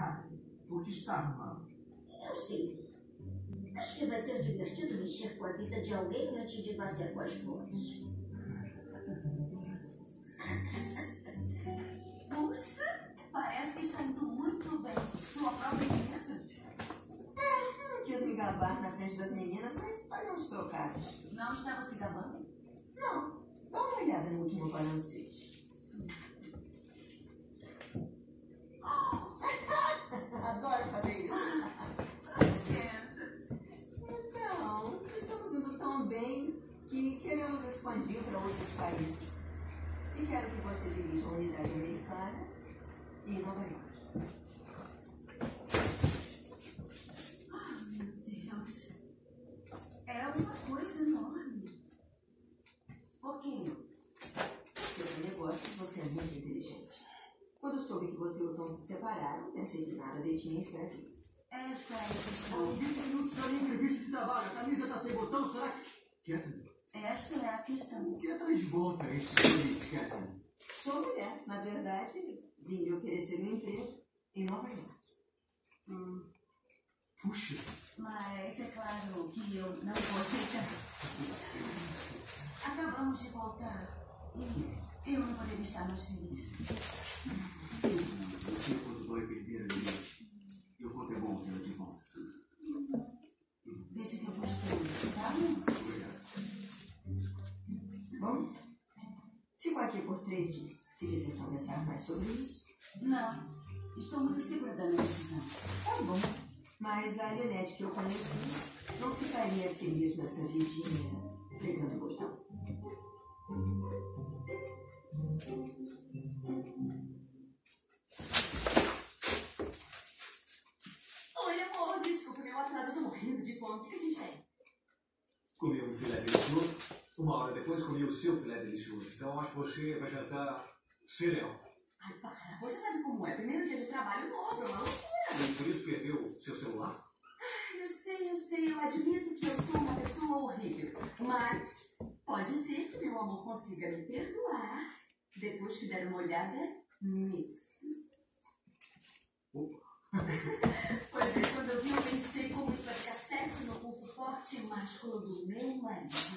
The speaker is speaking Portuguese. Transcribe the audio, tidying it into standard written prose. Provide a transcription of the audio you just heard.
cara. Por que está arrumando? Eu sei. Acho que vai ser divertido mexer com a vida de alguém antes de bater com as botas. Puxa, parece que está indo muito bem. Sua própria empresa? Não quis me gabar na frente das meninas, mas paguei uns trocados. Não estava se gabando? Não. Dá uma olhada no último balancete. Adoro fazer isso. Senta. Então, estamos indo tão bem que queremos expandir para outros países. E quero que você dirija a unidade americana em Nova York. Oh, meu Deus. É uma coisa enorme. Pouquinho. Pelo negócio, você é muito inteligente. Quando soube que você e o Tom se separaram, pensei que nada detinha em ferro. Esta é a questão. 20 minutos para minha entrevista de trabalho. A camisa está sem botão, será que... Catherine, Esta é a questão. o que traz de volta este convite, Catherine? Sou mulher. Na verdade, vim lhe oferecer um emprego em Nova York. Puxa. Mas é claro que eu não vou aceitar. Acabamos de voltar e eu não poderia estar mais feliz. Eu sei quanto dói perder a gente. E o quanto é bom tê-la de volta. Deixa que eu construa, tá? Obrigado. Bom, fico aqui por 3 dias. Se quiser conversar mais sobre isso. Não, estou muito segura da minha decisão. Tá bom. Mas a Lynette que eu conheci não ficaria feliz nessa vidinha pegando botão. Oi, amor, desculpa meu atraso, eu tô morrendo de fome. O que a gente tem? Comi um filé delicioso. 1 hora depois comi o seu filé delicioso. Então acho que você vai jantar cereal. Ai, para, você sabe como é. Primeiro dia de trabalho novo, é uma loucura. E por isso perdeu seu celular? Eu sei, eu admito que eu sou uma pessoa horrível. Mas pode ser que meu amor consiga me perdoar depois que der uma olhada nisso. Pois é, quando eu vi, eu pensei como isso vai ficar sexy no pulso forte e másculo do meu marido.